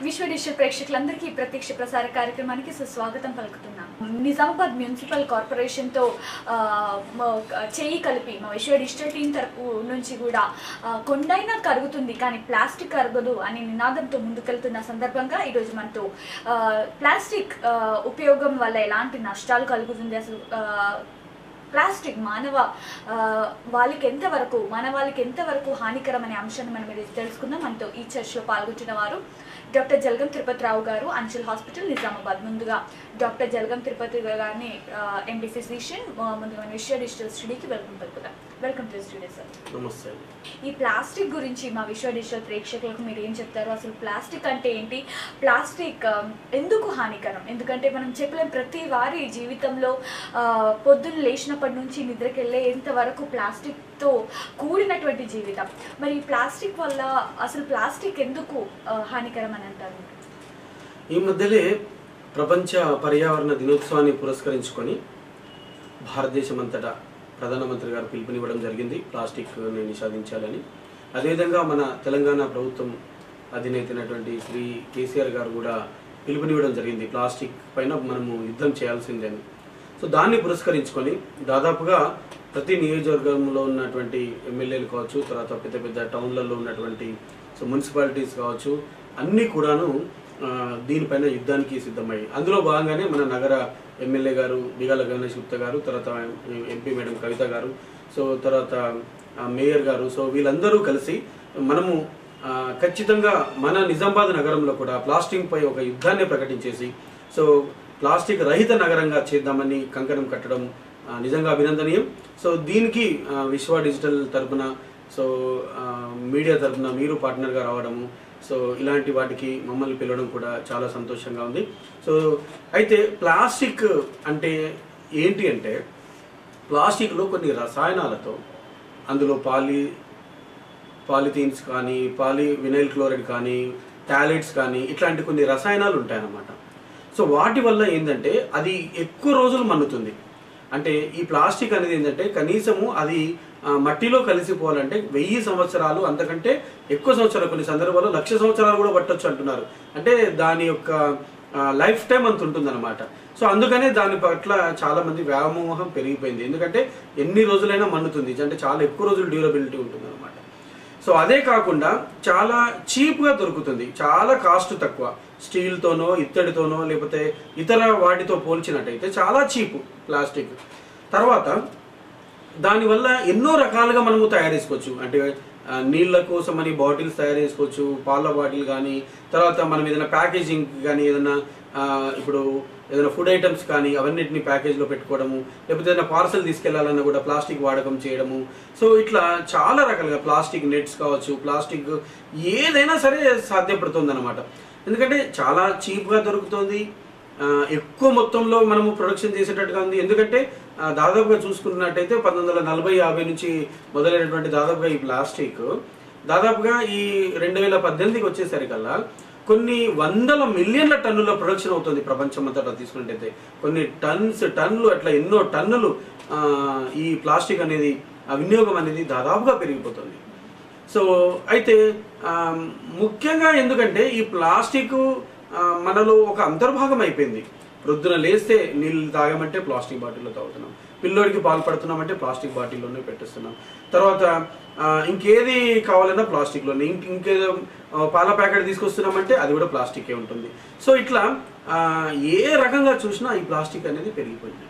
విశ్వ డిజిటల్ ప్రేక్షకులందరికీ ప్రత్యక్ష ప్రసార కార్యక్రమానికి సుస్వాగతం పలుకుతున్నాం. నిజామాబాద్ మున్సిపల్ కార్పొరేషన్తో చేయి కలిపి మా విశ్వ డిజిటల్ టీం తరపు నుంచి కూడా కొండైనా కరుగుతుంది కానీ ప్లాస్టిక్ కరగదు అనే నినాదంతో ముందుకెళ్తున్న సందర్భంగా ఈరోజు మనతో ప్లాస్టిక్ ఉపయోగం వల్ల ఎలాంటి నష్టాలు కలుగుతుంది, అసలు ప్లాస్టిక్ మానవాళికి ఎంతవరకు హానికరం అనే అంశాన్ని మనం ఈరోజు తెలుసుకుందాం. మనతో ఈ చర్చలో పాల్గొంటున్న వారు డాక్టర్ జలగం తిరుపతి రావు గారు, అంచల్ హాస్పిటల్ నిజామాబాద్. ముందుగా డాక్టర్ జలగం తిరుపతి గారిని ఎండి ఫిజిషియన్, ముందుగా విశ్వ డిజిటల్ స్టడీకి వెల్కమ్ టు స్టూడియో సార్. నమస్తే. ఈ ప్లాస్టిక్ గురించి మా విశ్వ డిజిటల్ ప్రేక్షకులకు మీరు ఏం చెప్తారు? అసలు ప్లాస్టిక్ అంటే ఏంటి, ప్లాస్టిక్ ఎందుకు హానికరం? ఎందుకంటే మనం చెప్పలేం, ప్రతి వారి జీవితంలో పొద్దున్న లేచినప్పటి నుంచి నిద్రకి వెళ్ళేంత వరకు ప్లాస్టిక్తో కూడినటువంటి జీవితం. మరి ప్లాస్టిక్ వల్ల అసలు ప్లాస్టిక్ ఎందుకు హానికరం అని అంటారు? ఈ మధ్యలే ప్రపంచ పర్యావరణ దినోత్సవాన్ని పురస్కరించుకొని భారతదేశం అంతటా ప్రధానమంత్రి గారు పిలుపునివ్వడం జరిగింది ప్లాస్టిక్ని నిషేధించాలని. అదేవిధంగా మన తెలంగాణ ప్రభుత్వం అధినేతైనటువంటి శ్రీ కేసీఆర్ గారు కూడా పిలుపునివ్వడం జరిగింది ప్లాస్టిక్ పైన మనము యుద్ధం చేయాల్సిందని. సో దాన్ని పురస్కరించుకొని దాదాపుగా ప్రతి నియోజకవర్గంలో ఉన్నటువంటి ఎమ్మెల్యేలు కావచ్చు, తర్వాత పెద్ద పెద్ద టౌన్లలో ఉన్నటువంటి మున్సిపాలిటీస్ కావచ్చు, అన్నీ కూడాను దీనిపైన యుద్ధానికి సిద్ధమయ్యాయి. అందులో భాగంగానే మన నగర ఎమ్మెల్యే గారు బిగాల గణేష్ గుప్తా గారు, తర్వాత ఎంపీ మేడం కవిత గారు, సో తర్వాత మేయర్ గారు, సో వీళ్ళందరూ కలిసి మనము ఖచ్చితంగా మన నిజామాబాద్ నగరంలో కూడా ప్లాస్టిక్ పై ఒక యుద్ధాన్ని ప్రకటించేసి సో ప్లాస్టిక్ రహిత నగరంగా చేద్దామని కంకణం కట్టడం నిజంగా అభినందనీయం. సో దీనికి విశ్వ డిజిటల్ తరపున, సో మీడియా తరపున మీరు పార్ట్నర్గా రావడము, సో ఇలాంటి వాటికి మమ్మల్ని పిలవడం కూడా చాలా సంతోషంగా ఉంది. సో అయితే ప్లాస్టిక్ అంటే ఏంటి అంటే, ప్లాస్టిక్లో కొన్ని రసాయనాలతో, అందులో పాలిథీన్స్ కానీ, వినైల్ క్లోరైడ్ కానీ, టాలెట్స్ కానీ, ఇట్లాంటి కొన్ని రసాయనాలు ఉంటాయన్నమాట. సో వాటి వల్ల ఏంటంటే అది ఎక్కువ రోజులు మన్నుతుంది. అంటే ఈ ప్లాస్టిక్ అనేది ఏంటంటే కనీసము అది మట్టిలో కలిసిపోవాలంటే 1000 సంవత్సరాలు, అంతకంటే ఎక్కువ సంవత్సరాలు, కొన్ని సందర్భాల్లో 1,00,000 సంవత్సరాలు కూడా పట్టొచ్చు అంటున్నారు. అంటే దాని యొక్క లైఫ్ టైం అంత ఉంటుందన్నమాట. సో అందుకనే దాని పట్ల చాలా మంది వ్యామోహం పెరిగిపోయింది. ఎందుకంటే ఎన్ని రోజులైనా మన్నుతుంది, అంటే చాలా ఎక్కువ రోజులు డ్యూరబిలిటీ ఉంటుంది అనమాట. సో అదే కాకుండా చాలా చీప్గా దొరుకుతుంది, చాలా కాస్ట్ తక్కువ, స్టీల్తోనో ఇత్తడితోనో లేకపోతే ఇతర వాటితో పోల్చినట్టయితే చాలా చీపు ప్లాస్టిక్. తర్వాత దానివల్ల ఎన్నో రకాలుగా మనము తయారు చేసుకోవచ్చు. అంటే నీళ్ళ కోసం అని బాటిల్స్ తయారు చేసుకోవచ్చు, పాల బాటిల్ కానీ, తర్వాత మనం ఏదైనా ప్యాకేజింగ్ కానీ, ఏదైనా ఇప్పుడు ఏదైనా ఫుడ్ ఐటమ్స్ కానీ అవన్నిటిని ప్యాకేజ్లో పెట్టుకోవడము, లేకపోతే ఏదైనా పార్సల్ తీసుకెళ్లాలన్నా కూడా ప్లాస్టిక్ వాడకం చేయడము. సో ఇట్లా చాలా రకాలుగా ప్లాస్టిక్ నెట్స్ కావచ్చు, ప్లాస్టిక్ ఏదైనా సరే సాధ్యపడుతుంది అనమాట. ఎందుకంటే చాలా చీప్గా దొరుకుతుంది, ఎక్కువ మొత్తంలో మనము ప్రొడక్షన్ చేసేటట్టుగా ఉంది. ఎందుకంటే దాదాపుగా చూసుకున్నట్టయితే 1940-50 నుంచి మొదలైనటువంటి దాదాపుగా ఈ ప్లాస్టిక్ దాదాపుగా ఈ 2018కి వచ్చేసరికల్లా కొన్ని 100 మిలియన్ల టన్నుల ప్రొడక్షన్ అవుతుంది ప్రపంచం అంతటా తీసుకున్నట్టయితే. కొన్ని టన్నులు అట్లా ఎన్నో టన్నులు ఈ ప్లాస్టిక్ అనేది వినియోగం అనేది దాదాపుగా పెరిగిపోతుంది. సో అయితే ముఖ్యంగా ఎందుకంటే ఈ ప్లాస్టిక్ మనలో ఒక అంతర్భాగం అయిపోయింది. ప్రొద్దున లేస్తే నీళ్ళు తాగామంటే ప్లాస్టిక్ బాటిల్లో తాగుతున్నాం, పిల్లోడికి పాలు పడుతున్నామంటే ప్లాస్టిక్ బాటిల్లోనే పెట్టేస్తున్నాం, తర్వాత ఇంకేది కావాలన్నా ప్లాస్టిక్లోనే, ఇంకేదో పాల ప్యాకెట్ తీసుకొస్తున్నామంటే అది కూడా ప్లాస్టికే ఉంటుంది. సో ఇట్లా ఏ రకంగా చూసినా ఈ ప్లాస్టిక్ అనేది పెరిగిపోయింది.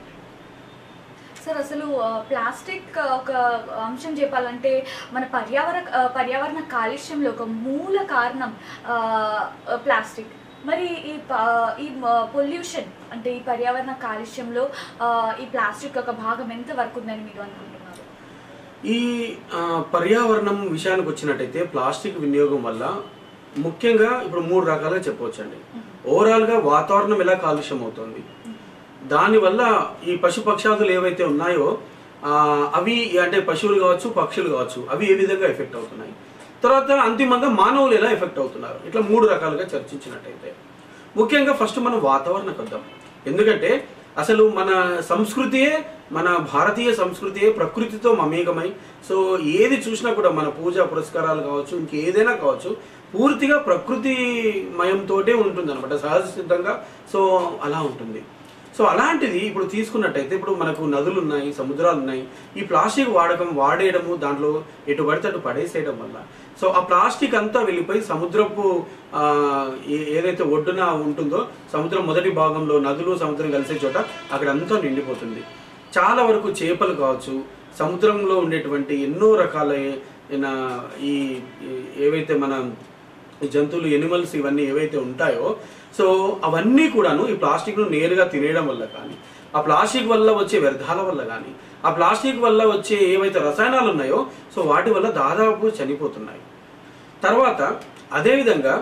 సార్, అసలు ప్లాస్టిక్ ఒక అంశం చెప్పాలంటే మన పర్యావరణ కాలుష్యంలో ఒక మూల కారణం ప్లాస్టిక్. మరి ఈ పొల్యూషన్ అంటే ఈ పర్యావరణ కాలుష్యంలో ఈ ప్లాస్టిక్ ఒక భాగం ఎంత వరకు ఉందని మీరు అనుకుంటున్నారు? ఈ పర్యావరణం విషయానికి వచ్చినట్టయితే ప్లాస్టిక్ వినియోగం వల్ల ముఖ్యంగా ఇప్పుడు 3 రకాలుగా చెప్పవచ్చండి. ఓవరాల్గా వాతావరణం ఎలా కాలుష్యం అవుతుంది, దానివల్ల ఈ పశుపక్షాదులు ఏవైతే ఉన్నాయో అవి, అంటే పశువులు కావచ్చు, పక్షులు కావచ్చు, అవి ఏ విధంగా ఎఫెక్ట్ అవుతున్నాయి, తర్వాత అంతిమంగా మానవులు ఎలా ఎఫెక్ట్ అవుతున్నారు, ఇట్లా 3 రకాలుగా చర్చించినట్టయితే ముఖ్యంగా ఫస్ట్ మనం వాతావరణకు వద్దాం. ఎందుకంటే అసలు మన సంస్కృతియే, మన భారతీయ సంస్కృతియే ప్రకృతితో మమేకమై, సో ఏది చూసినా కూడా మన పూజా పురస్కారాలు కావచ్చు, ఇంకేదైనా కావచ్చు, పూర్తిగా ప్రకృతిమయంతోటే ఉంటుంది అనమాట, సహజ సిద్ధంగా. సో అలా ఉంటుంది. సో అలాంటిది ఇప్పుడు తీసుకున్నట్టయితే ఇప్పుడు మనకు నదులు ఉన్నాయి, సముద్రాలు ఉన్నాయి. ఈ ప్లాస్టిక్ వాడేయడము, దాంట్లో ఎటు పడితే అటు పడేసేయడం వల్ల సో ఆ ప్లాస్టిక్ అంతా వెళ్ళిపోయి సముద్రపు ఏదైతే ఒడ్డున ఉంటుందో, సముద్రం మొదటి భాగంలో నదులు సముద్రం కలిసే చోట అక్కడ అంతా నిండిపోతుంది. చాలా వరకు చేపలు కావచ్చు, సముద్రంలో ఉండేటువంటి ఎన్నో రకాల ఈ ఏవైతే మన జంతువులు, ఎనిమల్స్ ఇవన్నీ ఏవైతే ఉంటాయో సో అవన్నీ కూడాను ఈ ప్లాస్టిక్ను నేరుగా తినేయడం వల్ల కానీ, ఆ ప్లాస్టిక్ వల్ల వచ్చే వ్యర్థాల వల్ల కానీ, ఆ ప్లాస్టిక్ వల్ల వచ్చే ఏవైతే రసాయనాలు ఉన్నాయో సో వాటి వల్ల దాదాపు చనిపోతున్నాయి. తర్వాత అదేవిధంగా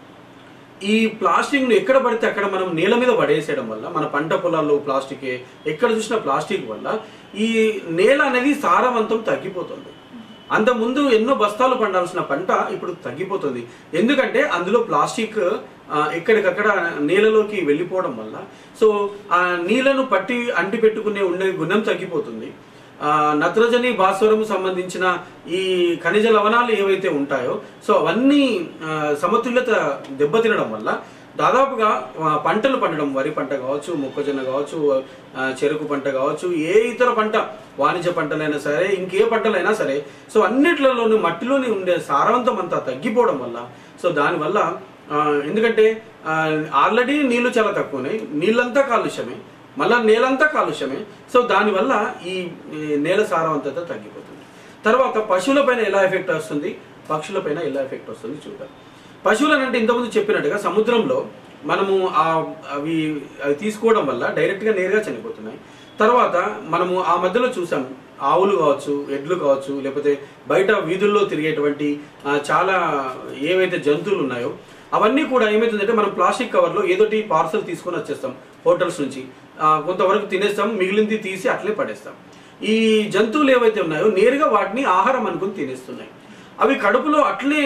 ఈ ప్లాస్టిక్ను ఎక్కడ పడితే అక్కడ మనం నేల మీద పడేసేయడం వల్ల, మన పంట పొలాల్లో ప్లాస్టికే, ఎక్కడ చూసినా ప్లాస్టిక్ వల్ల ఈ నేల అనేది సారవంతం తగ్గిపోతుంది. అంతకుముందు ఎన్నో బస్తాలు పండాల్సిన పంట ఇప్పుడు తగ్గిపోతుంది. ఎందుకంటే అందులో ప్లాస్టిక్ ఎక్కడికక్కడ నేలలోకి వెళ్ళిపోవడం వల్ల సో ఆ నీళ్లను పట్టి అంటి పెట్టుకునే ఉండే గుణం తగ్గిపోతుంది. నత్రజని, భాస్వరం సంబంధించిన ఈ ఖనిజ లవణాలు ఏవైతే ఉంటాయో సో అవన్నీ సమతుల్యత దెబ్బతినడం వల్ల దాదాపుగా పంటలు పండడం, వరి పంట కావచ్చు, మొక్కజొన్న కావచ్చు, చెరుకు పంట కావచ్చు, ఏ ఇతర పంట, వాణిజ్య పంటలైనా సరే, ఇంకే పంటలైనా సరే సో అన్నిట్లలోనూ మట్టిలోని ఉండే సారవంతం అంతా తగ్గిపోవడం వల్ల సో దానివల్ల ఎందుకంటే ఆల్రెడీ నీళ్లు చాలా తక్కువ ఉన్నాయి, నీళ్ళంతా కాలుష్యమే, మళ్ళీ నేలంతా కాలుష్యమే. సో దానివల్ల ఈ నేల సారవంతత తగ్గిపోతుంది. తర్వాత పశువులపైన ఎలా ఎఫెక్ట్ వస్తుంది, పక్షులపైన ఎలా ఎఫెక్ట్ వస్తుంది చూద్దాం. పశువులను అంటే ఇంతకుముందు చెప్పినట్టుగా సముద్రంలో మనము అవి తీసుకోవడం వల్ల డైరెక్ట్గా నేరుగా చనిపోతున్నాయి. తర్వాత మనము ఆ మధ్యలో చూసాం, ఆవులు కావచ్చు, ఎడ్లు కావచ్చు, లేకపోతే బయట వీధుల్లో తిరిగేటువంటి చాలా ఏవైతే జంతువులు ఉన్నాయో అవన్నీ కూడా ఏమవుతుందంటే మనం ప్లాస్టిక్ కవర్లో ఏదోటి పార్సల్ తీసుకొని వచ్చేస్తాం హోటల్స్ నుంచి, కొంతవరకు తినేస్తాం, మిగిలింది తీసి అట్లే పడేస్తాం. ఈ జంతువులు ఏవైతే ఉన్నాయో నేరుగా వాటిని ఆహారం అనుకుని తినేస్తున్నాయి. అవి కడుపులో అట్లే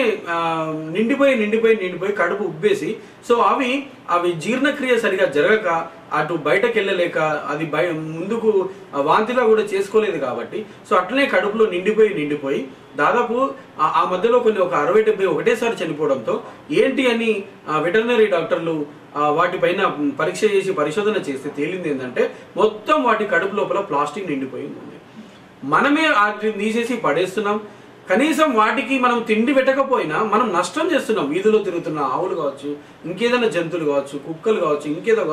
నిండిపోయి కడుపు ఉబ్బేసి సో అవి జీర్ణక్రియ సరిగా జరగక అటు బయటకు వెళ్ళలేక అది ముందుకు వాంతిలా కూడా చేసుకోలేదు కాబట్టి సో అట్లనే కడుపులో నిండిపోయి దాదాపు ఆ మధ్యలో ఒక 60-70 ఒకటేసారి చనిపోవడంతో ఏంటి అని వెటర్నరీ డాక్టర్లు వాటిపైన పరీక్ష చేసి పరిశోధన చేస్తే తేలింది ఏంటంటే మొత్తం వాటి కడుపు లోపల ప్లాస్టిక్ నిండిపోయి ఉంది. మనమే వాటిని తీసేసి పడేస్తున్నాం. కనీసం వాటికి మనం తిండి పెట్టకపోయినా మనం నష్టం చేస్తున్నాం. వీధిలో తిరుగుతున్న ఆవులు కావచ్చు, ఇంకేదైనా జంతువులు కావచ్చు, కుక్కలు కావచ్చు,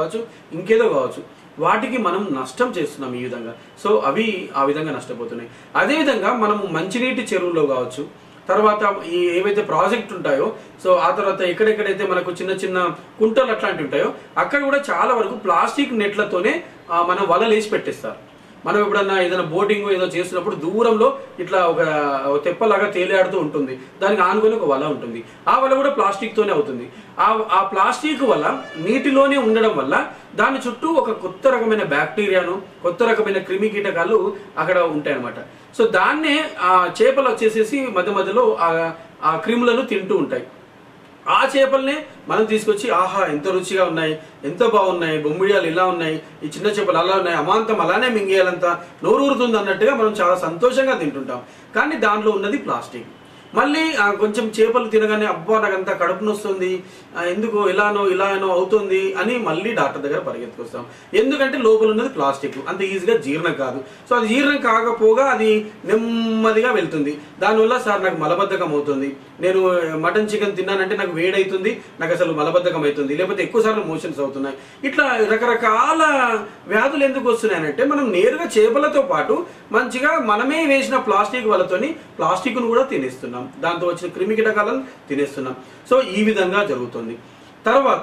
ఇంకేదో కావచ్చు, వాటికి మనం నష్టం చేస్తున్నాం ఈ విధంగా. సో అవి ఆ విధంగా నష్టపోతున్నాయి. అదేవిధంగా మనము మంచినీటి చెరువుల్లో కావచ్చు, తర్వాత ఈ ఏవైతే ప్రాజెక్ట్ ఉంటాయో సో ఆ తర్వాత ఎక్కడెక్కడైతే మనకు చిన్న చిన్న కుంటలు అట్లాంటివి ఉంటాయో అక్కడ కూడా చాలా వరకు ప్లాస్టిక్ నెట్లతోనే మనం వలలు వేసి పెట్టేస్తారు. మనం ఎప్పుడన్నా ఏదైనా బోటింగ్ ఏదో చేస్తున్నప్పుడు దూరంలో ఇట్లా ఒక తెప్పలాగా తేలియాడుతూ ఉంటుంది, దానికి ఆనుకొని ఒక వల ఉంటుంది, ఆ వల కూడా ప్లాస్టిక్తోనే అవుతుంది. ఆ ప్లాస్టిక్ వల్ల నీటిలోనే ఉండడం వల్ల దాని చుట్టూ ఒక కొత్త రకమైన బ్యాక్టీరియాను, కొత్త రకమైన క్రిమి కీటకాలు అక్కడ ఉంటాయన్నమాట. సో దాన్నే ఆ చేపలు వచ్చేసేసి మధ్యలో ఆ క్రిములను తింటూ ఉంటాయి. ఆ చేపల్నే మనం తీసుకొచ్చి ఆహా ఎంత రుచిగా ఉన్నాయి, ఎంత బాగున్నాయి, బొమ్మిడియాలు ఇలా ఉన్నాయి, ఈ చిన్న చేపలు అలా ఉన్నాయి, అమాంతం అలానే మింగేయాలంతా నోరూరుతుంది అన్నట్టుగా మనం చాలా సంతోషంగా తింటుంటాం. కానీ దాంట్లో ఉన్నది ప్లాస్టిక్. మళ్ళీ కొంచెం చేపలు తినగానే అబ్బా నాకంతా కడుపు నొస్తుంది, ఎందుకు ఇలానో అవుతుంది అని మళ్ళీ డాక్టర్ దగ్గర పరిగెత్తుకొస్తాం. ఎందుకంటే లోపల ఉన్నది ప్లాస్టిక్, అంత ఈజీగా జీర్ణం కాదు. సో అది జీర్ణం కాకపోగా అది నెమ్మదిగా వెళ్తుంది. దానివల్ల సార్ నాకు మలబద్ధకం అవుతుంది, నేను మటన్ చికెన్ తిన్నానంటే నాకు వేడవుతుంది, నాకు అసలు మలబద్ధకం అవుతుంది, లేకపోతే ఎక్కువసార్లు మోషన్స్ అవుతున్నాయి. ఇట్లా రకరకాల వ్యాధులు ఎందుకు వస్తున్నాయనంటే మనం నేరుగా చేపలతో పాటు మంచిగా మనమే వేసిన ప్లాస్టిక్ వలతోని ప్లాస్టిక్ను కూడా తినేస్తున్నాం, దాంతో వచ్చిన క్రిమి కీటకాలను తినేస్తున్నాం. సో ఈ విధంగా జరుగుతుంది. తర్వాత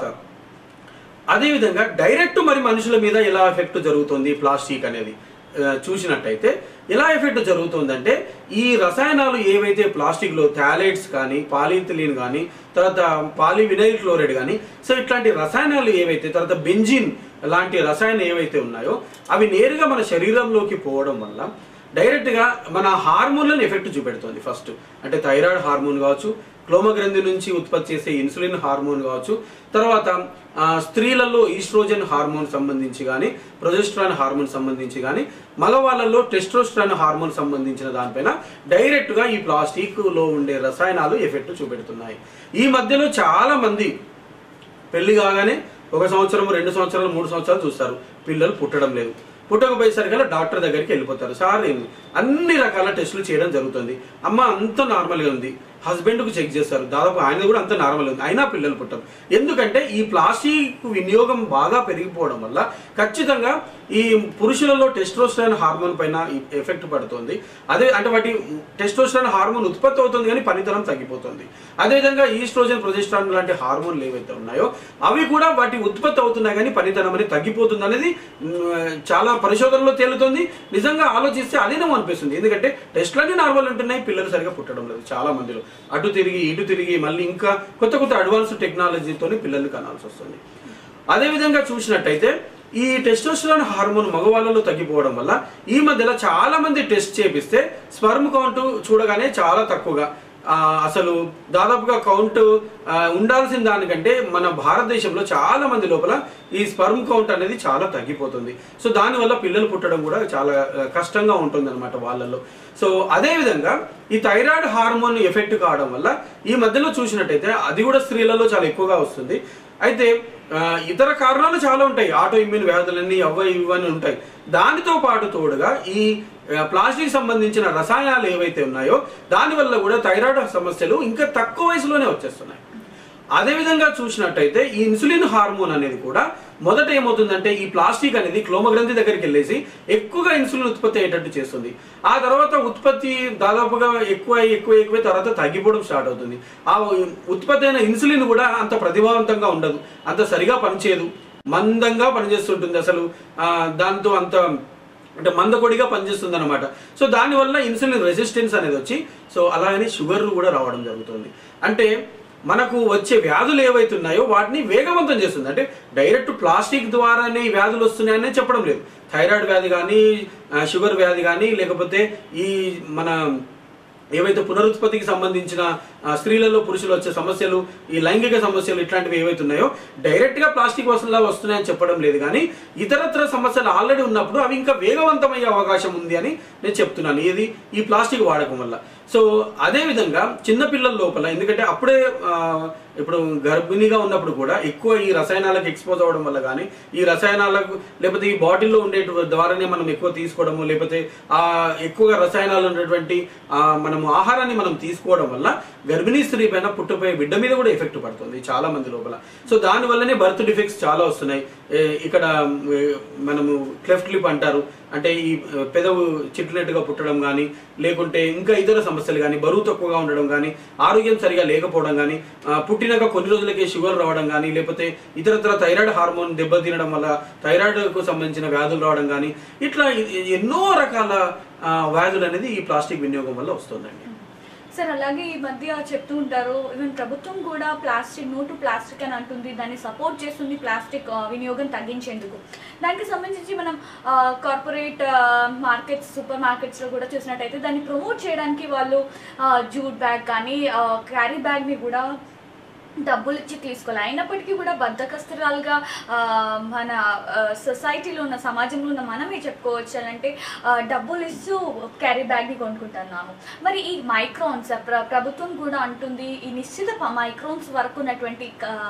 అదేవిధంగా డైరెక్ట్ మరి మనుషుల మీద ఎలా ఎఫెక్ట్ జరుగుతుంది ప్లాస్టిక్ అనేది చూసినట్టయితే ఎలా ఎఫెక్ట్ జరుగుతుందంటే ఈ రసాయనాలు ఏవైతే ప్లాస్టిక్లో థాలైడ్స్ కానీ, పాలిథిలిన్ కానీ, తర్వాత పాలివినైల్ క్లోరైడ్ కానీ సో ఇట్లాంటి రసాయనాలు ఏవైతే, తర్వాత బెంజిన్ లాంటి రసాయనాలు ఏవైతే ఉన్నాయో అవి నేరుగా మన శరీరంలోకి పోవడం వల్ల డైరెక్ట్గా మన హార్మోన్లను ఎఫెక్ట్ చూపెడుతుంది. ఫస్ట్ అంటే థైరాయిడ్ హార్మోన్ కావచ్చు, క్లోమగ్రంథి నుంచి ఉత్పత్తి చేసే ఇన్సులిన్ హార్మోన్ కావచ్చు, తర్వాత స్త్రీలలో ఈస్ట్రోజన్ హార్మోన్ సంబంధించి కానీ, ప్రొజెస్ట్రాన్ హార్మోన్ సంబంధించి కానీ, మగవాళ్ళలో టెస్టోస్టెరాన్ హార్మోన్ సంబంధించిన దానిపైన డైరెక్ట్గా ఈ ప్లాస్టిక్లో ఉండే రసాయనాలు ఎఫెక్ట్ చూపెడుతున్నాయి. ఈ మధ్యలో చాలా మంది పెళ్లి కాగానే 1 సంవత్సరం 2 సంవత్సరాలు 3 సంవత్సరాలు చూస్తారు, పిల్లలు పుట్టడం లేదు. పుట్టకపోయేసరికల్లా డాక్టర్ దగ్గరికి వెళ్ళిపోతారు. సార్ అన్ని రకాల టెస్టులు చేయడం జరుగుతుంది, అమ్మ అంత నార్మల్గా ఉంది, హస్బెండ్కు చెక్ చేస్తారు, దాదాపు ఆయన కూడా అంత నార్మల్ ఉంది, అయినా పిల్లలు పుట్టరు. ఎందుకంటే ఈ ప్లాస్టిక్ వినియోగం బాగా పెరిగిపోవడం వల్ల ఖచ్చితంగా ఈ పురుషులలో టెస్టోస్టెరాన్ హార్మోన్ పైన ఎఫెక్ట్ పడుతుంది. అదే అంటే వాటి టెస్టోస్టెరాన్ హార్మోన్ ఉత్పత్తి అవుతుంది కానీ పనితనం తగ్గిపోతుంది. అదేవిధంగా ఈస్ట్రోజన్ ప్రొజెస్ట్రాన్ లాంటి హార్మోన్లు ఏవైతే ఉన్నాయో అవి కూడా వాటి ఉత్పత్తి అవుతున్నాయి కానీ పనితనం అనేది తగ్గిపోతుంది అనేది చాలా పరిశోధనలో తేలుతుంది. నిజంగా ఆలోచిస్తే అదేనేమో అనిపిస్తుంది, ఎందుకంటే టెస్ట్లన్నీ నార్మల్ ఉంటున్నాయి, పిల్లలు సరిగా పుట్టడం లేదు. చాలా మందిలో అటు తిరిగి ఇటు తిరిగి మళ్ళీ ఇంకా కొత్త కొత్త అడ్వాన్స్డ్ టెక్నాలజీతో పిల్లల్ని కనాల్సి వస్తుంది. అదేవిధంగా చూసినట్టయితే ఈ టెస్టోస్టెరాన్ హార్మోన్ మగవాళ్ళలో తగ్గిపోవడం వల్ల ఈ మధ్యలో చాలా మంది టెస్ట్ చేపిస్తే స్పర్మ్ కౌంట్ చూడగానే చాలా తక్కువగా, అసలు దాదాపుగా కౌంట్ ఉండాల్సిన దానికంటే మన భారతదేశంలో చాలా మంది లోపల ఈ స్పర్మ్ కౌంట్ అనేది చాలా తగ్గిపోతుంది. సో దానివల్ల పిల్లలు పుట్టడం కూడా చాలా కష్టంగా ఉంటుంది అనమాట వాళ్ళల్లో. సో అదేవిధంగా ఈ థైరాయిడ్ హార్మోన్ ఎఫెక్ట్ కావడం వల్ల ఈ మధ్యలో చూసినట్టయితే అది కూడా స్త్రీలలో చాలా ఎక్కువగా వస్తుంది. అయితే ఇతర కారణాలు చాలా ఉంటాయి, ఆటో ఇమ్యూన్ వ్యాధులన్నీ ఇవన్నీ ఉంటాయి. దానితో పాటు తోడుగా ఈ ప్లాస్టిక్ సంబంధించిన రసాయనాలు ఏవైతే ఉన్నాయో దానివల్ల కూడా థైరాయిడ్ సమస్యలు ఇంకా తక్కువ వయసులోనే వచ్చేస్తున్నాయి. అదేవిధంగా చూసినట్టయితే ఈ ఇన్సులిన్ హార్మోన్ అనేది కూడా మొదట ఏమవుతుందంటే ఈ ప్లాస్టిక్ అనేది క్లోమగ్రంథి దగ్గరికి వెళ్ళేసి ఎక్కువగా ఇన్సులిన్ ఉత్పత్తి అయ్యేటట్టు చేస్తుంది. ఆ తర్వాత ఉత్పత్తి దాదాపుగా ఎక్కువ తర్వాత తగ్గిపోవడం స్టార్ట్ అవుతుంది. ఆ ఉత్పత్తి అయిన ఇన్సులిన్ కూడా అంత ప్రతిభావంతంగా ఉండదు, అంత సరిగా పనిచేయదు, మందంగా పనిచేస్తుంటుంది. అసలు దాంతో అంత అంటే మందకొడిగా పనిచేస్తుంది అనమాట. సో దానివల్ల ఇన్సులిన్ రెసిస్టెన్స్ అనేది వచ్చి సో అలాగని షుగర్లు కూడా రావడం జరుగుతుంది. అంటే మనకు వచ్చే వ్యాధులు ఏవైతే ఉన్నాయో వాటిని వేగవంతం చేస్తుంది. అంటే డైరెక్ట్ ప్లాస్టిక్ ద్వారానే ఈ వ్యాధులు వస్తున్నాయనే చెప్పడం లేదు. థైరాయిడ్ వ్యాధి కానీ, షుగర్ వ్యాధి కానీ, లేకపోతే ఈ మన ఏవైతే పునరుత్పత్తికి సంబంధించిన స్త్రీలలో పురుషులు వచ్చే సమస్యలు, ఈ లైంగిక సమస్యలు ఇట్లాంటివి ఏవైతే ఉన్నాయో డైరెక్ట్గా ప్లాస్టిక్ వస్తువులా వస్తున్నాయని చెప్పడం లేదు. కానీ ఇతరత్ర సమస్యలు ఆల్రెడీ ఉన్నప్పుడు అవి ఇంకా వేగవంతమయ్యే అవకాశం ఉంది అని నేను చెప్తున్నాను, ఇది ఈ ప్లాస్టిక్ వాడకం వల్ల. సో అదేవిధంగా చిన్నపిల్లల లోపల, ఎందుకంటే అప్పుడే ఇప్పుడు గర్భిణీగా ఉన్నప్పుడు కూడా ఎక్కువ ఈ రసాయనాలకు ఎక్స్పోజ్ అవ్వడం వల్ల కానీ, ఈ రసాయనాలకు లేకపోతే ఈ బాటిల్లో ఉండే ద్వారానే మనం ఎక్కువ తీసుకోవడము, లేకపోతే ఎక్కువగా రసాయనాలు ఉన్నటువంటి మనము ఆహారాన్ని మనం తీసుకోవడం వల్ల గర్భిణీ స్త్రీ పైన పుట్టపోయే బిడ్డ మీద కూడా ఎఫెక్ట్ పడుతుంది చాలా మంది లోపల. సో దానివల్లనే బర్త్ డిఫెక్ట్స్ చాలా వస్తున్నాయి. ఇక్కడ మనము క్లెఫ్ట్ లిప్ అంటారు, అంటే ఈ పెదవు చిట్లినట్టుగా పుట్టడం కానీ, లేకుంటే ఇంకా ఇతర సమస్యలు కానీ, బరువు తక్కువగా ఉండడం కానీ, ఆరోగ్యం సరిగా లేకపోవడం కానీ, పుట్టినాక కొన్ని రోజులకే షుగర్ రావడం కానీ, లేకపోతే ఇతరత్ర థైరాయిడ్ హార్మోన్ దెబ్బతినడం వల్ల థైరాయిడ్కు సంబంధించిన వ్యాధులు రావడం కానీ, ఇట్లా ఎన్నో రకాల వ్యాధులు అనేది ఈ ప్లాస్టిక్ వినియోగం వల్ల వస్తుందండి. సార్ అలాగే ఈ మధ్య చెప్తూ ఉంటారు, ఈవెన్ ప్రభుత్వం కూడా ప్లాస్టిక్ నో టు ప్లాస్టిక్ అని అంటుంది, దాన్ని సపోర్ట్ చేస్తుంది ప్లాస్టిక్ వినియోగం తగ్గించేందుకు. దానికి సంబంధించి మనం కార్పొరేట్ మార్కెట్స్, సూపర్ మార్కెట్స్లో కూడా చూసినట్టయితే దాన్ని ప్రమోట్ చేయడానికి వాళ్ళు జూట్ బ్యాగ్ కానీ క్యారీ బ్యాగ్ని కూడా డబ్బులు ఇచ్చి తీసుకోవాలి. అయినప్పటికీ కూడా బద్ధకస్తురాలుగా మన సొసైటీలో ఉన్న, సమాజంలో ఉన్న మనమే చెప్పుకోవచ్చు అంటే డబ్బులు ఇస్తూ క్యారీ బ్యాగ్ని కొనుక్కుంటున్నాము. మరి ఈ మైక్రాన్స్ ప్రభుత్వం కూడా అంటుంది ఈ నిశ్చిత మైక్రాన్స్ వరకు ఉన్నటువంటి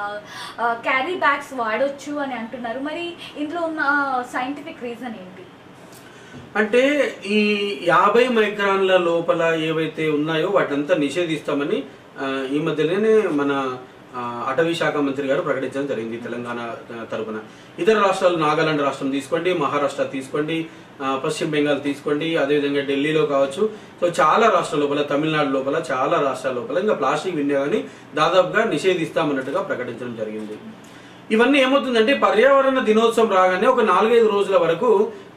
క్యారీ బ్యాగ్స్ వాడొచ్చు అని అంటున్నారు. మరి ఇందులో ఉన్న సైంటిఫిక్ రీజన్ ఏంటి? అంటే ఈ 50 మైక్రాన్ల లోపల ఏవైతే ఉన్నాయో వాటంతా నిషేధిస్తామని ఈ మధ్యలోనే మన అటవీ శాఖ మంత్రి గారు ప్రకటించడం జరిగింది తెలంగాణ తరఫున. ఇతర రాష్ట్రాలు, నాగాలాండ్ రాష్ట్రం తీసుకోండి, మహారాష్ట్ర తీసుకోండి, పశ్చిమ బెంగాల్ తీసుకోండి, అదేవిధంగా ఢిల్లీలో కావచ్చు, సో చాలా రాష్ట్రాల లోపల, తమిళనాడు లోపల, చాలా రాష్ట్రాల లోపల ఇంకా ప్లాస్టిక్ వినియోగాన్ని దాదాపుగా నిషేధిస్తామన్నట్టుగా ప్రకటించడం జరిగింది. ఇవన్నీ ఏమవుతుందంటే పర్యావరణ దినోత్సవం రాగానే ఒక 4-5 రోజుల వరకు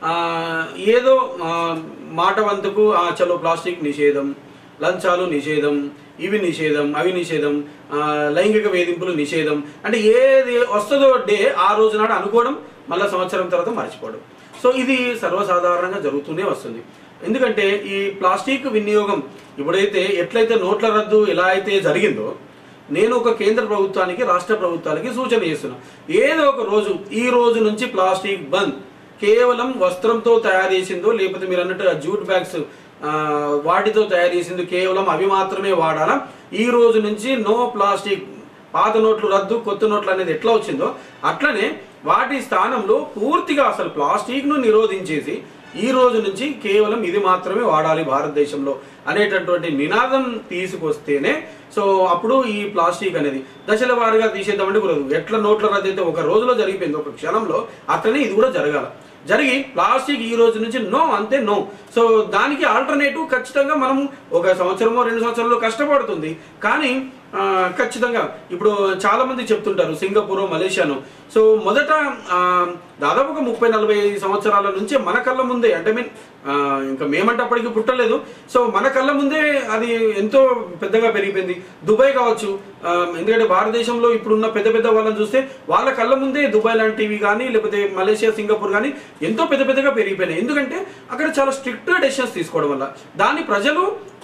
ఏదో మాట వంతుకు చలో ప్లాస్టిక్ నిషేధం, లంచాలు నిషేధం, ఇవి నిషేధం, అవి నిషేధం, లైంగిక వేధింపులు నిషేధం, అంటే ఏది వస్తుందో డే ఆ రోజు నాడు అనుకోవడం, మళ్ళీ సంవత్సరం తర్వాత మర్చిపోవడం. సో ఇది సర్వసాధారణంగా జరుగుతూనే వస్తుంది. ఎందుకంటే ఈ ప్లాస్టిక్ వినియోగం ఇప్పుడైతే ఎట్లయితే నోట్ల రద్దు ఎలా అయితే జరిగిందో, నేను ఒక కేంద్ర ప్రభుత్వానికి రాష్ట్ర ప్రభుత్వాలకి సూచన చేస్తున్నా, ఏదో ఒక రోజు ఈ రోజు నుంచి ప్లాస్టిక్ బంద్. కేవలం వస్త్రంతో తయారు చేసిందో లేకపోతే మీరు అన్నట్టు జూట్ బ్యాగ్స్ వాటితో తయారు చేసింది కేవలం అవి మాత్రమే వాడాలా. ఈ రోజు నుంచి నో ప్లాస్టిక్. పాత నోట్లు రద్దు, కొత్త నోట్లు అనేది ఎట్లా వచ్చిందో అట్లనే వాటి స్థానంలో పూర్తిగా అసలు ప్లాస్టిక్ ను నిరోధించేసి ఈ రోజు నుంచి కేవలం ఇది మాత్రమే వాడాలి భారతదేశంలో అనేటటువంటి నినాదం తీసుకొస్తేనే సో అప్పుడు ఈ ప్లాస్టిక్ అనేది దశల వారీగా తీసేద్దామంటే కుదరదు. ఎట్లా నోట్ల రద్దు అయితే ఒక రోజులో జరిగిపోయింది, ఒక క్షణంలో అట్లనే ఇది కూడా జరగాల. జరిగి ప్లాస్టిక్ ఈ రోజు నుంచి నో, అంతే నో. సో దానికి ఆల్టర్నేటివ్ ఖచ్చితంగా మనం ఒక సంవత్సరమో 2 సంవత్సరాల్లో కష్టపడుతుంది, కానీ ఖచ్చితంగా ఇప్పుడు చాలా మంది చెప్తుంటారు సింగపూర్, మలేషియాను. సో మొదట దాదాపు ఒక 30-40 సంవత్సరాల నుంచే మన కళ్ళ ముందే, అంటే మీన్ ఇంకా మేమంటే అప్పటికి పుట్టలేదు, సో మన కళ్ళ ముందే అది ఎంతో పెద్దగా పెరిగిపోయింది. దుబాయ్ కావచ్చు, ఎందుకంటే భారతదేశంలో ఇప్పుడున్న పెద్ద పెద్ద వాళ్ళని చూస్తే వాళ్ళ కళ్ళ ముందే దుబాయ్ లాంటివి కానీ లేకపోతే మలేషియా, సింగపూర్ కానీ ఎంతో పెద్ద పెద్దగా పెరిగిపోయినాయి. ఎందుకంటే అక్కడ చాలా స్ట్రిక్ట్ డెసిషన్స్ తీసుకోవడం వల్ల దాన్ని ప్రజలు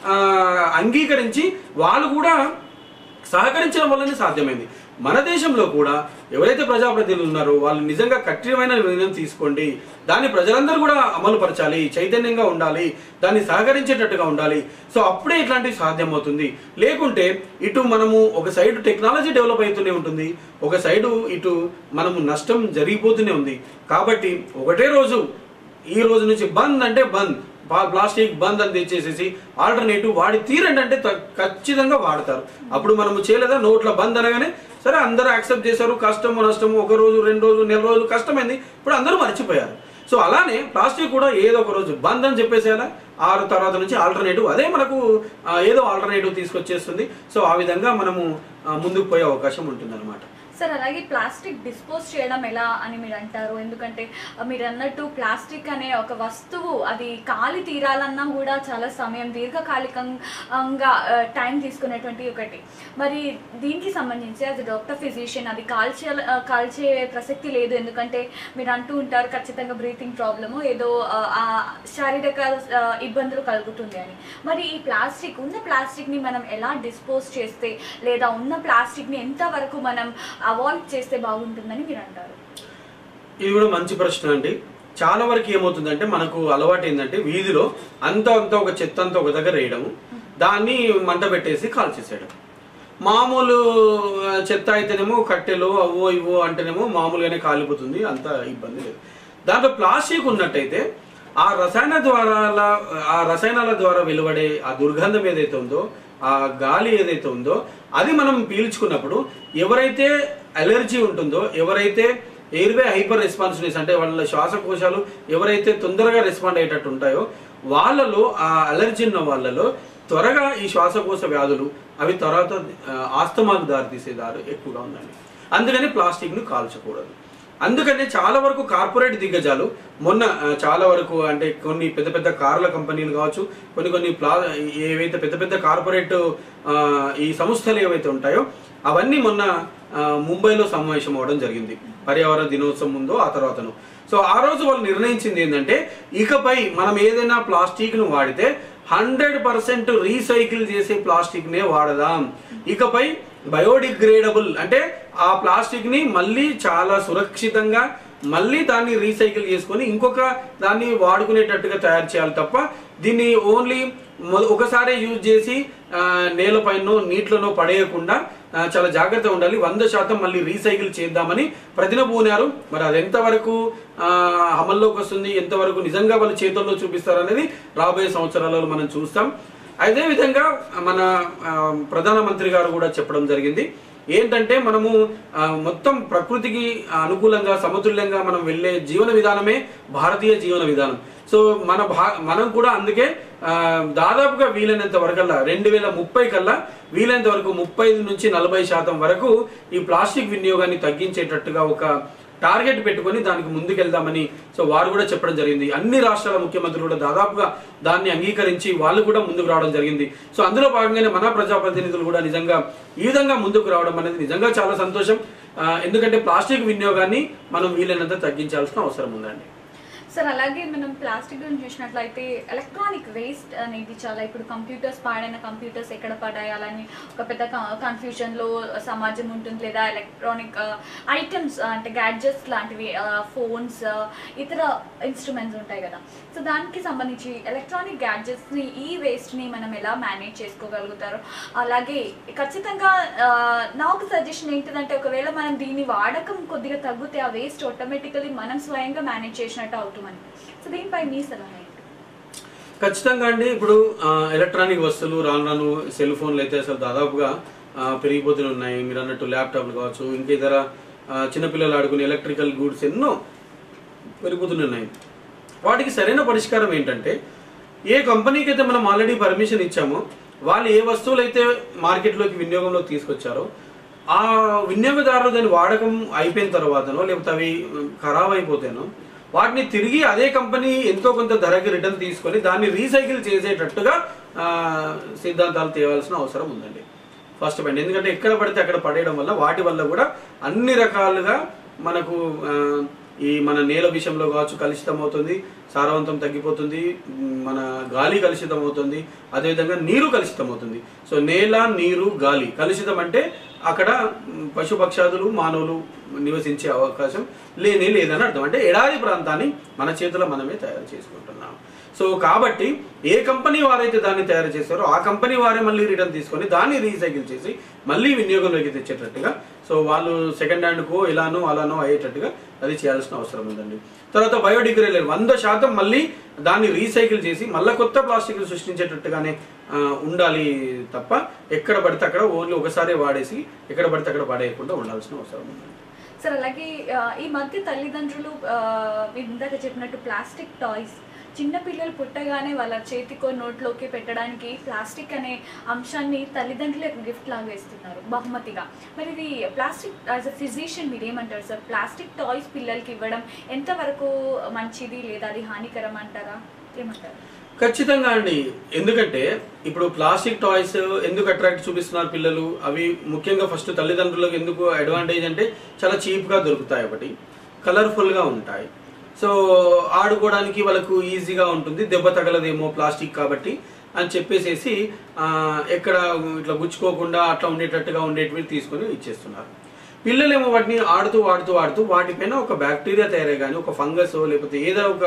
అంగీకరించి వాళ్ళు కూడా సహకరించడం వల్లనే సాధ్యమైంది. మన దేశంలో కూడా ఎవరైతే ప్రజాప్రతినిధులు ఉన్నారో వాళ్ళు నిజంగా కఠినమైన నిర్ణయం తీసుకోండి, దాన్ని ప్రజలందరూ కూడా అమలు పరచాలి, చైతన్యంగా ఉండాలి, దాన్ని సహకరించేటట్టుగా ఉండాలి. సో అప్పుడే ఇట్లాంటివి సాధ్యమవుతుంది. లేకుంటే ఇటు మనము ఒక సైడ్ టెక్నాలజీ డెవలప్ అవుతూనే ఉంటుంది, ఒక సైడు ఇటు మనము నష్టం జరిగిపోతూనే ఉంది. కాబట్టి ఒకటే రోజు ఈ రోజు నుంచి బంద్ అంటే బంద్, ప్లాస్టిక్ బంద్ అని తెచ్చేసేసి ఆల్టర్నేటివ్ వాడి తీరండి అంటే ఖచ్చితంగా వాడతారు. అప్పుడు మనము చేయలేదా నోట్ల బంద్ అనగానే సరే అందరూ యాక్సెప్ట్ చేశారు, కష్టము నష్టము ఒక రోజు 2 రోజులు 4 రోజులు కష్టమైంది, ఇప్పుడు అందరూ మర్చిపోయారు. సో అలానే ప్లాస్టిక్ కూడా ఏదో ఒక రోజు బంద్ అని చెప్పేసేలా 6 తర్వాత నుంచి ఆల్టర్నేటివ్ అదే మనకు ఏదో ఆల్టర్నేటివ్ తీసుకొచ్చేస్తుంది. సో ఆ విధంగా మనము ముందుకు పోయే అవకాశం ఉంటుంది అనమాట. సార్ అలాగే ప్లాస్టిక్ డిస్పోజ్ చేయడం ఎలా అని మీరు అంటారు? ఎందుకంటే మీరు అన్నట్టు ప్లాస్టిక్ అనే ఒక వస్తువు అది కాలి తీరాలన్నా కూడా చాలా సమయం, దీర్ఘకాలికంగా టైం తీసుకునేటువంటి ఒకటి. మరి దీనికి సంబంధించి అది డాక్టర్ ఫిజిషియన్ అది కాల్చే ప్రసక్తి లేదు, ఎందుకంటే మీరు అంటూ ఉంటారు ఖచ్చితంగా బ్రీతింగ్ ప్రాబ్లము ఏదో శారీరక ఇబ్బందులు కలుగుతుంది అని. మరి ఈ ఉన్న ప్లాస్టిక్ని మనం ఎలా డిస్పోజ్ చేస్తే లేదా ఉన్న ప్లాస్టిక్ని ఎంతవరకు మనం అవాయిడ్ చేస్తే బాగుంటుందని మీరు అంటారు? ఇది కూడా మంచి ప్రశ్న అండి. చాలా వరకు ఏమవుతుందంటే మనకు అలవాటు ఏంటంటే వీధిలో అంత ఒక చెత్త అంతా ఒక దగ్గర వేయడము, దాన్ని మంట పెట్టేసి కాల్చేసేయడం. మామూలు చెత్త అయితేనేమో కట్టెలు అవో ఇవో అంటేనేమో మామూలుగానే కాలిపోతుంది, అంత ఇబ్బంది లేదు. దాంట్లో ప్లాస్టిక్ ఉన్నట్టయితే ఆ రసాయనాల ద్వారా వెలువడే ఆ దుర్గంధం ఏదైతే ఉందో, ఆ గాలి ఏదైతే ఉందో అది మనం పీల్చుకున్నప్పుడు ఎవరైతే అలర్జీ ఉంటుందో, ఎవరైతే ఎయిర్వే హైపర్ రెస్పాన్సివ్నెస్ అంటే వాళ్ళ శ్వాసకోశాలు ఎవరైతే తొందరగా రెస్పాండ్ అయ్యేటట్టు ఉంటాయో వాళ్ళలో, ఆ అలర్జీ ఉన్న వాళ్ళలో త్వరగా ఈ శ్వాసకోశ వ్యాధులు అవి తర్వాత ఆస్తమాకు దారితీసే దారి ఎక్కువగా ఉందండి. అందుకని ప్లాస్టిక్ను కాల్చకూడదు. అందుకనే చాలా వరకు కార్పొరేట్ దిగ్గజాలు మొన్న చాలా వరకు అంటే కొన్ని పెద్ద పెద్ద కార్ల కంపెనీలు కావచ్చు, కొన్ని ఏవైతే పెద్ద పెద్ద కార్పొరేట్ ఈ సంస్థలు ఏవైతే ఉంటాయో అవన్నీ మొన్న ముంబైలో సమావేశం అవ్వడం జరిగింది, పర్యావరణ దినోత్సవం ముందు ఆ తర్వాతను. సో ఆ రోజు వాళ్ళు నిర్ణయించింది ఏంటంటే ఇకపై మనం ఏదైనా ప్లాస్టిక్ ను వాడితే 100% రీసైకిల్ చేసే ప్లాస్టిక్ నే వాడదాం. ఇకపై బయోడిగ్రేడబుల్ అంటే ఆ ప్లాస్టిక్ ని మళ్ళీ చాలా సురక్షితంగా మళ్ళీ దాన్ని రీసైకిల్ చేసుకొని ఇంకొక దాన్ని వాడుకునేటట్టుగా తయారు చేయాలి తప్ప దీన్ని ఓన్లీ ఒకసారి యూజ్ చేసి నేలపైనో నీటిలోనో పడేయకుండా చాలా జాగ్రత్తగా ఉండాలి. 100% మళ్ళీ రీసైకిల్ చేద్దామని ప్రతినబూనారు. మరి అది ఎంతవరకు అమల్లోకి వస్తుంది, ఎంతవరకు నిజంగా వాళ్ళు చేతుల్లో చూపిస్తారు అనేది రాబోయే సంవత్సరాలలో మనం చూస్తాం. అదేవిధంగా మన ప్రధానమంత్రి గారు కూడా చెప్పడం జరిగింది ఏంటంటే మనము మొత్తం ప్రకృతికి అనుకూలంగా సమతుల్యంగా మనం వెళ్ళే జీవన విధానమే భారతీయ జీవన విధానం. సో మనం కూడా అందుకే దాదాపుగా వీలైనంత వరకల్లా 2030 కల్లా వీలైనంత వరకు 35 నుంచి 40% వరకు ఈ ప్లాస్టిక్ వినియోగాన్ని తగ్గించేటట్టుగా ఒక టార్గెట్ పెట్టుకొని దానికి ముందుకెళ్దామని సో వారు కూడా చెప్పడం జరిగింది. అన్ని రాష్ట్రాల ముఖ్యమంత్రులు కూడా దాదాపుగా దాన్ని అంగీకరించి వాళ్ళు కూడా ముందుకు రావడం జరిగింది. సో అందులో భాగంగానే మన ప్రజాప్రతినిధులు కూడా నిజంగా ఈ విధంగా ముందుకు రావడం అనేది నిజంగా చాలా సంతోషం. ఎందుకంటే ప్లాస్టిక్ వినియోగాన్ని మనం వీలైనంత తగ్గించాల్సిన అవసరం ఉందండి. సార్ అలాగే మనం ప్లాస్టిక్ గురించి చూసినట్లయితే ఎలక్ట్రానిక్ వేస్ట్ అనేది చాలా ఇప్పుడు కంప్యూటర్స్ పాడైన కంప్యూటర్స్ ఎక్కడ పడేయాలని ఒక పెద్ద కన్ఫ్యూజన్లో సమాజం ఉంటుంది. లేదా ఎలక్ట్రానిక్ ఐటమ్స్ అంటే గ్యాడ్జెట్స్ లాంటివి, ఫోన్స్, ఇతర ఇన్స్ట్రుమెంట్స్ ఉంటాయి కదా. సో దానికి సంబంధించి ఎలక్ట్రానిక్ గ్యాడ్జెట్స్ని ఈ వేస్ట్ని మనం ఎలా మేనేజ్ చేసుకోగలుగుతారు? అలాగే ఖచ్చితంగా నాకు సజెషన్ ఏంటిదంటే ఒకవేళ మనం దీన్ని వాడకం కొద్దిగా తగ్గితే ఆ వేస్ట్ ఆటోమేటికలీ మనం స్వయంగా మేనేజ్ చేసినట్టు అవుతుంది. సో దీనిపై మీ సలహా ఏంటి? ఖచ్చితంగా అండి. ఇప్పుడు ఎలక్ట్రానిక్ వస్తువులు రాను రాను సెల్ ఫోన్లు అయితే అసలు దాదాపుగా పెరిగిపోతూనే ఉన్నాయి. మీరు అన్నట్టు ల్యాప్టాప్లు కావచ్చు, ఇంకా ఇతర చిన్నపిల్లలు ఆడుకునే ఎలక్ట్రికల్ గూడ్స్ ఎన్నో పెరిగిపోతూనే ఉన్నాయి. వాటికి సరైన పరిష్కారం ఏంటంటే, ఏ కంపెనీకి అయితే మనం ఆల్రెడీ పర్మిషన్ ఇచ్చామో వాళ్ళు ఏ వస్తువులు అయితే మార్కెట్లోకి వినియోగంలోకి తీసుకొచ్చారో ఆ వినియోగదారులు దాని వాడకం అయిపోయిన తర్వాతనో లేకపోతే అవి ఖరాబ్ అయిపోతేనో వాటిని తిరిగి అదే కంపెనీ ఎంతో కొంత ధరకి రిటర్న్ తీసుకొని దాన్ని రీసైకిల్ చేసేటట్టుగా సిద్ధాంతాలు తేవాల్సిన అవసరం ఉందండి. First point. ఎందుకంటే ఎక్కడ పడితే అక్కడ పడేయడం వల్ల వాటి వల్ల కూడా అన్ని రకాలుగా మనకు మన నేల విషయంలో కావచ్చు కలుషితం అవుతుంది, సారవంతం తగ్గిపోతుంది, మన గాలి కలుషితం అవుతుంది, అదేవిధంగా నీరు కలుషితం అవుతుంది. సో నేల, నీరు, గాలి కలుషితం అంటే అక్కడ పశుపక్షాదులు మానవులు నివసించే అవకాశం లేదని అర్థం. అంటే ఎడారి ప్రాంతాన్ని మన చేతిలో మనమే తయారు చేసుకుంటున్నాం. సో కాబట్టి ఏ కంపెనీ వారైతే దాన్ని తయారు చేస్తారో ఆ కంపెనీ వారే మళ్ళీ రిటర్న్ తీసుకొని దాన్ని రీసైకిల్ చేసి మళ్ళీ వినియోగంలోకి తెచ్చేటట్టుగా, సో వాళ్ళు సెకండ్ హ్యాండ్కో ఇలానో అలానో అయ్యేటట్టుగా అది చేయాల్సిన అవసరం ఉందండి. తర్వాత బయోడిగ్రేడబుల్ 100% మళ్ళీ దాన్ని రీసైకిల్ చేసి మళ్ళీ కొత్త ప్లాస్టిక్ సృష్టించేటట్టుగానే ఉండాలి తప్ప ఎక్కడ పడితే అక్కడ ఓన్లీ ఒకసారి వాడేసి ఎక్కడ పడితే అక్కడ పడేయకుండా ఉండాల్సిన అవసరం ఉందండి. సార్ అలాగే ఈ మధ్య తల్లిదండ్రులు మీరు ఇందాక చెప్పినట్టు ప్లాస్టిక్ టాయ్స్ చిన్నపిల్లలు పుట్టగానే వాళ్ళ చేతికో నోట్లోకి పెట్టడానికి ప్లాస్టిక్ అనే అంశాన్ని తల్లిదండ్రులకు గిఫ్ట్ లాగా ఇస్తున్నారు బహుమతిగా. మరి ఇది ప్లాస్టిక్ యాజ్ అ ఫిజిషియన్ మీరు ఏమంటారు సార్? ప్లాస్టిక్ టాయ్స్ పిల్లలకి ఇవ్వడం ఎంతవరకు మంచిది లేదా అది హానికరం అంటారా? ఏమంటారు? ఖచ్చితంగా అండి. ఎందుకంటే ఇప్పుడు ప్లాస్టిక్ టాయ్స్ ఎందుకు అట్రాక్ట్ చూపిస్తున్నారు పిల్లలు? అవి ముఖ్యంగా ఫస్ట్ తల్లిదండ్రులకు ఎందుకు అడ్వాంటేజ్ అంటే చాలా చీప్గా దొరుకుతాయి, ఒకటి కలర్ఫుల్గా ఉంటాయి, సో ఆడుకోవడానికి వాళ్ళకు ఈజీగా ఉంటుంది, దెబ్బ తగలదేమో ప్లాస్టిక్ కాబట్టి అని చెప్పేసేసి ఎక్కడ ఇట్లా గుచ్చుకోకుండా అట్లా ఉండేటట్టుగా ఉండేటివి తీసుకొని ఇచ్చేస్తున్నారు. పిల్లలేమో వాటిని ఆడుతూ వాటిపైన ఒక బ్యాక్టీరియా తయారై కానీ ఒక ఫంగస్ లేకపోతే ఏదో ఒక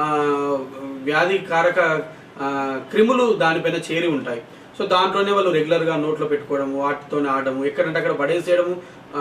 వ్యాధికారక క్రిములు దానిపైన చేరి ఉంటాయి. సో దాంట్లోనే వాళ్ళు రెగ్యులర్గా నోట్లో పెట్టుకోవడము, వాటితోనే ఆడము, ఎక్కడంటే అక్కడ పడేసేయడము,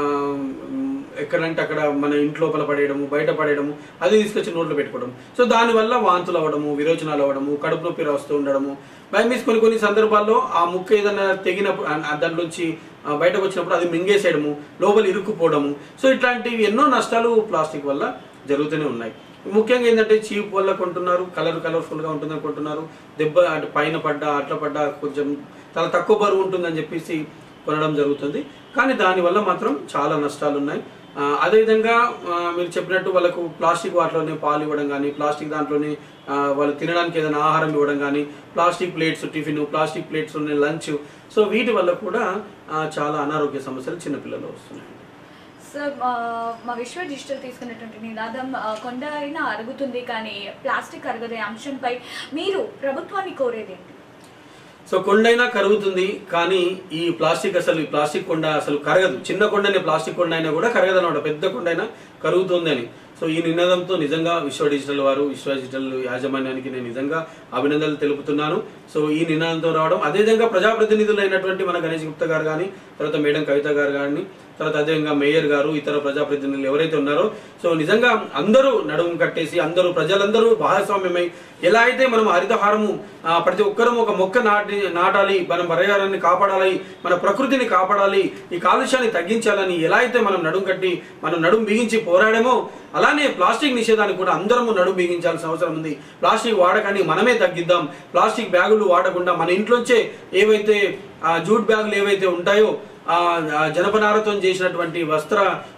ఎక్కడంటే అక్కడ మన ఇంట్లోపల పడేయడము, బయట పడేయడము, అది తీసుకొచ్చి నోట్లో పెట్టుకోవడం. సో దానివల్ల వాంతులు అవ్వడము, విరోచనాలు అవ్వడము, కడుపు నొప్పి వస్తూ ఉండడము, బైమీస్ కొన్ని సందర్భాల్లో ఆ ముక్క ఏదైనా తెగినప్పుడు దాంట్లోంచి బయటకు వచ్చినప్పుడు అది మింగేసేయడము, లోపల ఇరుక్కుపోవడము. సో ఇట్లాంటివి ఎన్నో నష్టాలు ప్లాస్టిక్ వల్ల జరుగుతూనే ఉన్నాయి. ముఖ్యంగా ఏంటంటే చీప్ వల్ల కొంటున్నారు, కలర్ఫుల్గా ఉంటుందని కొంటున్నారు, దెబ్బ అంటే పైన పడ్డా అట్లా పడ్డా కొంచెం చాలా తక్కువ బరువు ఉంటుందని చెప్పేసి కొనడం జరుగుతుంది. కానీ దానివల్ల మాత్రం చాలా నష్టాలు ఉన్నాయి. అదేవిధంగా మీరు చెప్పినట్టు వాళ్ళకు ప్లాస్టిక్ వాటిలోనే పాలు ఇవ్వడం కానీ, ప్లాస్టిక్ దాంట్లోనే వాళ్ళు తినడానికి ఏదైనా ఆహారం ఇవ్వడం కానీ, plastic plates tiffin, plastic plates lunch, so వీటి వల్ల కూడా చాలా అనారోగ్య సమస్యలు చిన్నపిల్లలు వస్తున్నాయి. సార్ మా విశ్వ డిజిటల్ తీసుకున్నటువంటి నినాదం కొండ అయినా అరుగుతుంది కానీ ప్లాస్టిక్ అరగదే అంశంపై మీరు ప్రభుత్వాన్ని కోరేది ఏంటి? సో కొండైనా కరుగుతుంది కానీ ఈ ప్లాస్టిక్ ప్లాస్టిక్ కొండ అసలు కరగదు. చిన్న కొండనే ప్లాస్టిక్ కొండ అయినా కూడా కరగదు అనమాట, పెద్ద కొండ అయినా కరుగుతుంది అని. సో ఈ నినాదంతో నిజంగా విశ్వ డిజిటల్ వారు, విశ్వ డిజిటల్ యాజమాన్యానికి నేను నిజంగా అభినందనలు తెలుపుతున్నాను. సో ఈ నినాదంతో రావడం, అదేవిధంగా ప్రజాప్రతినిధులు అయినటువంటి మన గణేష్ గుప్తా గారు కానీ, తర్వాత మేడం కవిత గారు కానీ, తర్వాత అదేవిధంగా మేయర్ గారు, ఇతర ప్రజాప్రతినిధులు ఎవరైతే ఉన్నారో, సో నిజంగా అందరూ నడుము కట్టేసి ప్రజలందరూ భాగస్వామ్యమై ఎలా అయితే మనం హరితహారము ప్రతి ఒక్కరూ ఒక మొక్క నాటాలి, మన పర్యావరణాన్ని కాపాడాలి, మన ప్రకృతిని కాపాడాలి, ఈ కాలుష్యాన్ని తగ్గించాలని ఎలా అయితే మనం నడుము బిగించి పోరాడమో, అలానే ప్లాస్టిక్ నిషేధానికి కూడా అందరము నడుము బిగించాల్సిన అవసరం ఉంది. ప్లాస్టిక్ వాడకాన్ని మనమే తగ్గిద్దాం. ప్లాస్టిక్ బ్యాగులు వాడకుండా మన ఇంట్లోంచే ఏవైతే జూట్ బ్యాగులు ఏవైతే ఉంటాయో, జనపనారతో చేసినటువంటి వస్త్ర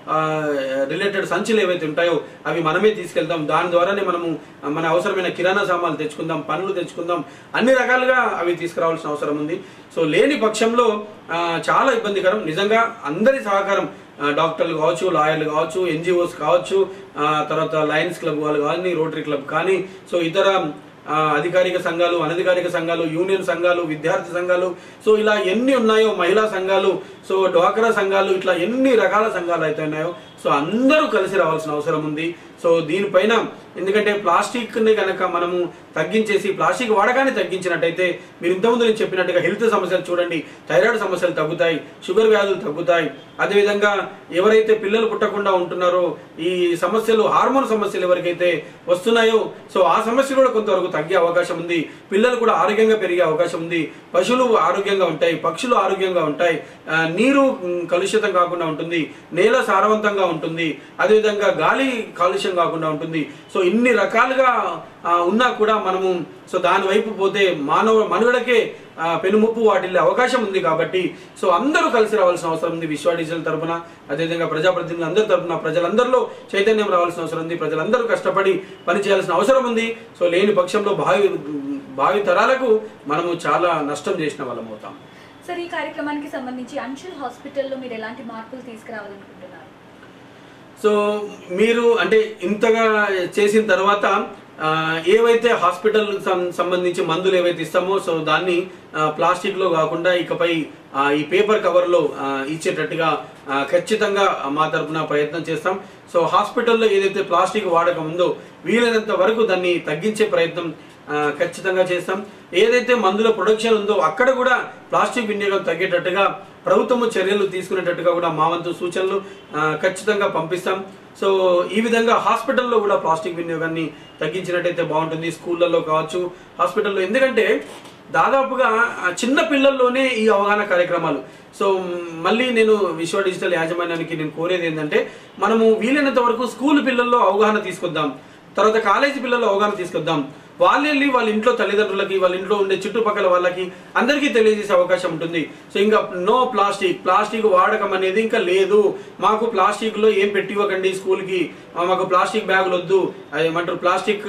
రిలేటెడ్ సంచులు ఏవైతే ఉంటాయో అవి మనమే తీసుకెళ్దాం. దాని ద్వారానే మనము మన అవసరమైన కిరాణా సామాన్లు తెచ్చుకుందాం, పనులు తెచ్చుకుందాం, అన్ని రకాలుగా అవి తీసుకురావాల్సిన అవసరం ఉంది. సో లేని పక్షంలో చాలా ఇబ్బందికరం. నిజంగా అందరి సహకారం డాక్టర్లు కావచ్చు, లాయర్లు కావచ్చు, ఎన్జిఓస్ కావచ్చు, తర్వాత లయన్స్ క్లబ్ వాళ్ళు కానీ, రోటరీ క్లబ్ కానీ, సో ఇతర అధికారిక సంఘాలు, అనధికారిక సంఘాలు, యూనియన్ సంఘాలు, విద్యార్థి సంఘాలు, సో ఇలా ఎన్ని ఉన్నాయో, మహిళా సంఘాలు, సో డ్వాక్రా సంఘాలు, ఇట్లా ఎన్ని రకాల సంఘాలు అయితే ఉన్నాయో సో అందరూ కలిసి రావాల్సిన అవసరం ఉంది. సో దీనిపైన ఎందుకంటే ప్లాస్టిక్ని కనుక మనము తగ్గించేసి ప్లాస్టిక్ వాడకాన్ని తగ్గించినట్టయితే మీరు ఇంతకుముందు నేను చెప్పినట్టుగా హెల్త్ సమస్యలు చూడండి, థైరాయిడ్ సమస్యలు తగ్గుతాయి, షుగర్ వ్యాధులు తగ్గుతాయి. అదేవిధంగా ఎవరైతే పిల్లలు పుట్టకుండా ఉంటున్నారో ఈ సమస్యలు, హార్మోన్ సమస్యలు ఎవరికైతే వస్తున్నాయో సో ఆ సమస్యలు కూడా కొంతవరకు తగ్గే అవకాశం ఉంది. పిల్లలు కూడా ఆరోగ్యంగా పెరిగే అవకాశం ఉంది. పశువులు ఆరోగ్యంగా ఉంటాయి, పక్షులు ఆరోగ్యంగా ఉంటాయి, నీరు కలుషితం కాకుండా ఉంటుంది, నేల సారవంతంగా ఉంటుంది, అదేవిధంగా గాలి కాలుష్యం కాకుండా ఉంటుంది. సో ఇన్ని రకాలుగా ఉన్నా కూడా మనము సో దాని వైపు పోతే మనుగడకే పెనుముప్పు వాటిల్లే అవకాశం ఉంది. కాబట్టి సో అందరూ కలిసి రావాల్సిన అవసరం ఉంది. విశ్వ డిజిటల్ తరఫున, అదేవిధంగా ప్రజాప్రతినిధులు అందరి తరఫున ప్రజలందరిలో చైతన్యం రావాల్సిన అవసరం ఉంది. ప్రజలందరూ కష్టపడి పనిచేయాల్సిన అవసరం ఉంది. సో లేని పక్షంలో భావి తరాలకు మనము చాలా నష్టం చేసిన వాళ్ళం అవుతాం. సార్, ఈ కార్యక్రమానికి సంబంధించి అంశుల్ హాస్పిటల్లో మీరు ఎలాంటి మార్పులు తీసుకురావాలనుకుంటున్నారు? సో మీరు అంటే ఇంతగా చేసిన తర్వాత ఏవైతే హాస్పిటల్ సంబంధించి మందులు ఏవైతే ఇస్తామో సో దాన్ని ప్లాస్టిక్ లో కాకుండా ఇకపై ఈ పేపర్ కవర్ లో ఇచ్చేటట్టుగా ఖచ్చితంగా మా తరఫున ప్రయత్నం చేస్తాం. సో హాస్పిటల్లో ఏదైతే ప్లాస్టిక్ వాడకం ఉందో వీలైనంత వరకు దాన్ని తగ్గించే ప్రయత్నం ఖచ్చితంగా చేస్తాం. ఏదైతే మందుల ప్రొడక్షన్ ఉందో అక్కడ కూడా ప్లాస్టిక్ వినియోగం తగ్గేటట్టుగా ప్రభుత్వము చర్యలు తీసుకునేటట్టుగా కూడా మా వంతు సూచనలు ఖచ్చితంగా పంపిస్తాం. సో ఈ విధంగా హాస్పిటల్లో కూడా ప్లాస్టిక్ వినియోగాన్ని తగ్గించినట్టయితే బాగుంటుంది. స్కూళ్ళల్లో కావచ్చు, హాస్పిటల్లో, ఎందుకంటే దాదాపుగా చిన్న పిల్లల్లోనే ఈ అవగాహన కార్యక్రమాలు. సో మళ్ళీ నేను విశ్వ డిజిటల్ యాజమాన్యానికి నేను కోరేది ఏంటంటే మనము వీలైనంత వరకు స్కూల్ పిల్లల్లో అవగాహన తీసుకొద్దాం, తర్వాత కాలేజీ పిల్లల్లో అవగాహన తీసుకొద్దాం. వాళ్ళు వెళ్ళి వాళ్ళ ఇంట్లో తల్లిదండ్రులకి, వాళ్ళ ఇంట్లో ఉండే చుట్టుపక్కల వాళ్ళకి అందరికీ తెలియజేసే అవకాశం ఉంటుంది. సో ఇంకా నో ప్లాస్టిక్ వాడకం అనేది ఇంకా లేదు, మాకు ప్లాస్టిక్ లో ఏం పెట్టివ్వకండి స్కూల్కి, మాకు ప్లాస్టిక్ బ్యాగులు వద్దు, ఏమంటారు ప్లాస్టిక్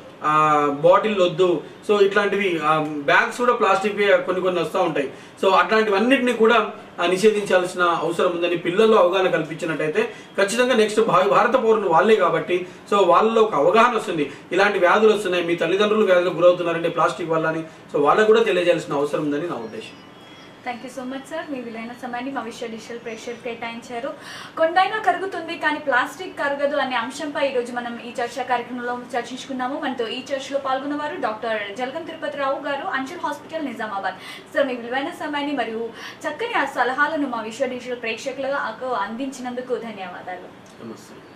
బాటిల్ వద్దు. సో ఇట్లాంటివి బ్యాగ్స్ కూడా ప్లాస్టిక్ కొన్ని వస్తూ ఉంటాయి. సో అట్లాంటివన్నిటిని కూడా నిషేధించాల్సిన అవసరం ఉందని పిల్లల్లో అవగాహన కల్పించినట్టయితే ఖచ్చితంగా నెక్స్ట్ భారత పౌరులు వాళ్ళే కాబట్టి సో వాళ్ళలో ఒక అవగాహన వస్తుంది. ఇలాంటి వ్యాధులు వస్తున్నాయి, మీ తల్లిదండ్రులు వ్యాధులకు గురవుతున్నారంటే ప్లాస్టిక్ వల్ల అని సో వాళ్ళకు కూడా తెలియజేయాల్సిన అవసరం ఉందని నా ఉద్దేశం. Thank you so much sir, మీ విలువైన సమయాన్ని మా విశ్వ డిజిటల్ ప్రేక్షకులకు కేటాయించారు. కొండైనా కరుగుతుంది కానీ ప్లాస్టిక్ కరగదు అనే అంశంపై ఈరోజు మనం ఈ చర్చా కార్యక్రమంలో చర్చించుకున్నాము. మనతో ఈ చర్చలో పాల్గొన్నవారు డాక్టర్ జలగం తిరుపతిరావు గారు, అంశుల్ హాస్పిటల్, నిజామాబాద్. సార్, మీ విలువైన సమయాన్ని మరియు చక్కని ఆ సలహాలను మా విశ్వ డిజిటల్ ప్రేక్షకులకు అందించినందుకు ధన్యవాదాలు. నమస్తే.